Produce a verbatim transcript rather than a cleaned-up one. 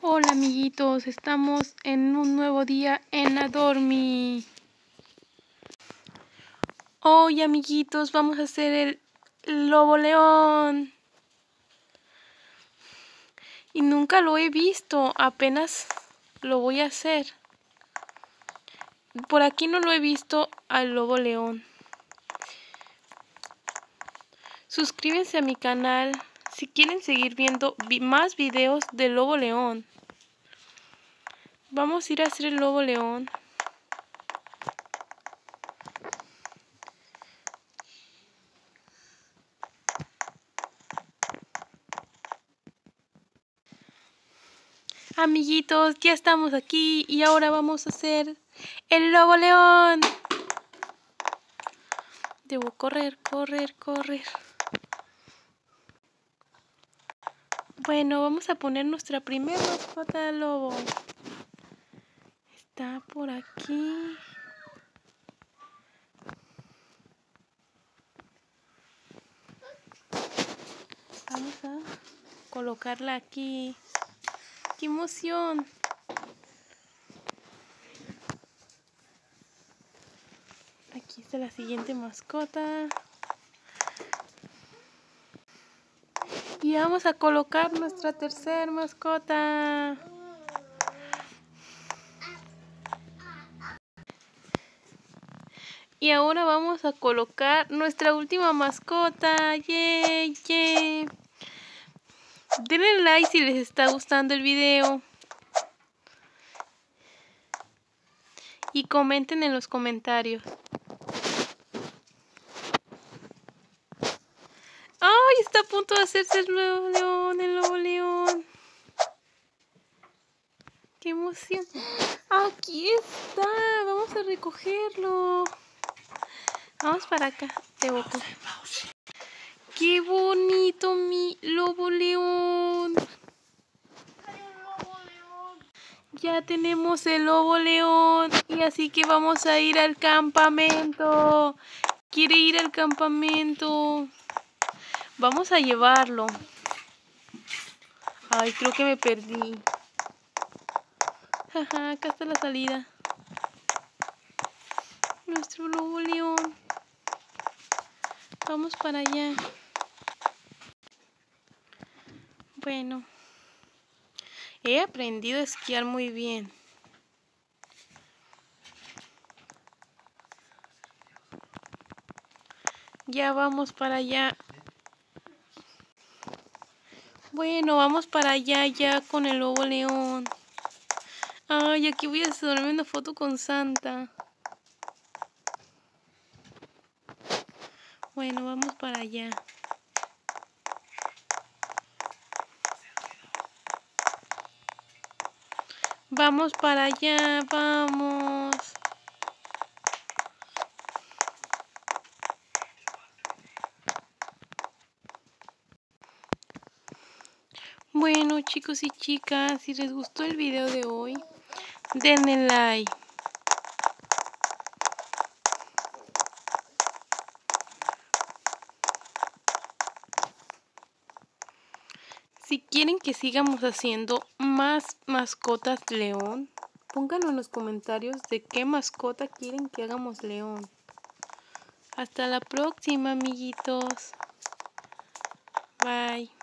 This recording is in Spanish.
Hola amiguitos, estamos en un nuevo día en Adormi. Hoy amiguitos vamos a hacer el lobo león. Y nunca lo he visto, apenas lo voy a hacer. Por aquí no lo he visto al lobo león. Suscríbanse a mi canal si quieren seguir viendo vi- más videos del lobo león. Vamos a ir a hacer el lobo león. Amiguitos, ya estamos aquí y ahora vamos a hacer el lobo león. Debo correr, correr, correr. Bueno, vamos a poner nuestra primera mascota de lobo. Está por aquí. Vamos a colocarla aquí. ¡Qué emoción! Aquí está la siguiente mascota. Y vamos a colocar nuestra tercera mascota. Y ahora vamos a colocar nuestra última mascota. ¡Yay! ¡Yay! Denle like si les está gustando el video. Y comenten en los comentarios. ¡Ay! Está a punto de hacerse el nuevo león, el lobo león. ¡Qué emoción! ¡Aquí está! Vamos a recogerlo. Vamos para acá, te boco. ¡Qué bonito mi lobo león! Ya tenemos el lobo león y así que vamos a ir al campamento. Quiere ir al campamento. Vamos a llevarlo. Ay, creo que me perdí. Jaja, acá está la salida. Nuestro lobo león. Vamos para allá. Bueno. He aprendido a esquiar muy bien. Ya vamos para allá. Bueno, vamos para allá ya con el lobo león. Ay, aquí voy a hacerme una foto con Santa. Bueno, vamos para allá. Vamos para allá, vamos. Bueno, chicos y chicas, si les gustó el video de hoy, denle like. Si quieren que sigamos haciendo más mascotas león, pónganlo en los comentarios de qué mascota quieren que hagamos león. Hasta la próxima, amiguitos. Bye.